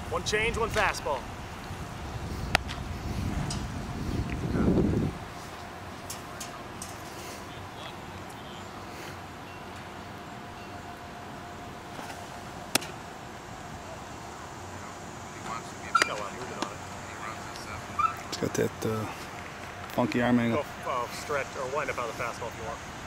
One change, one fastball. It's got that funky arm angle. Go stretch or wind up on the fastball if you want.